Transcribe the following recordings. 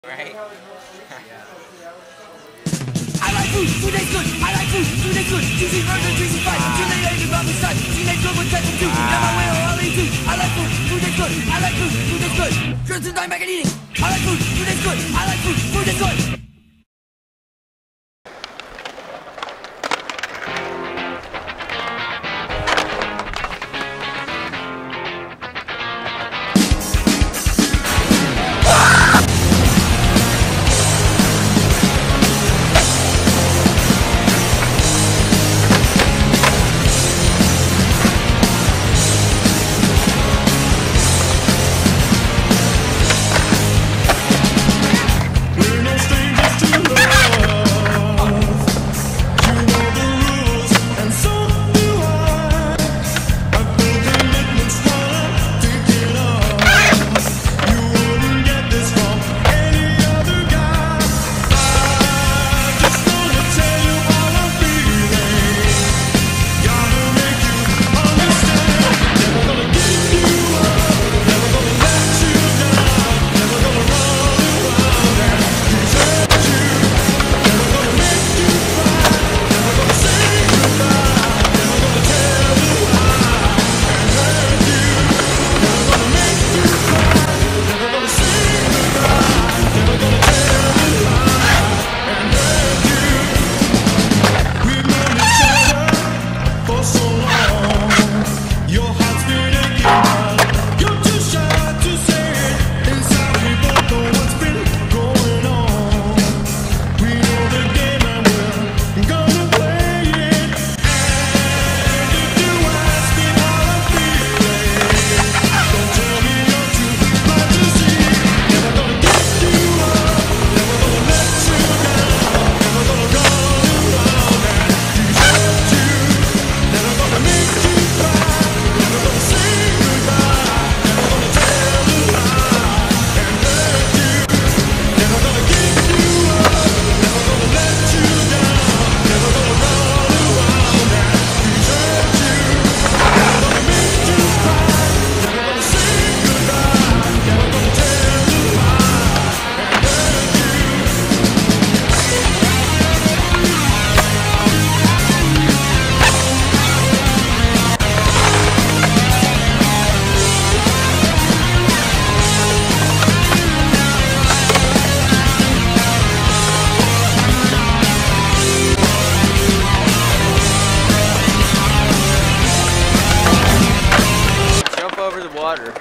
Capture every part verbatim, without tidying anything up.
Right? Yeah. I like food, food tastes good. I like food, food tastes good. Juicy burger, juicy fries. Julie egg and Bobby side. She makes good with ketchup too. Now my way or I'll eat too. I like food, food tastes good. I like food, food tastes good. Girls and time back and eating. I like food, food tastes good. I like food, food tastes good. Over the water.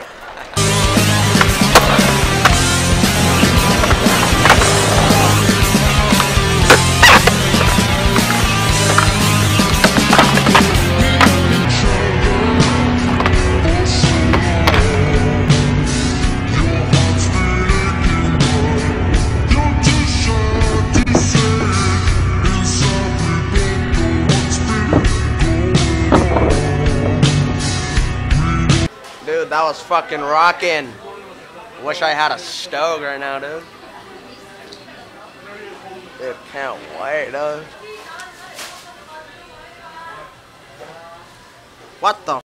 Dude, that was fucking rockin'. Wish I had a stove right now, dude. Dude, can't wait, dude. What the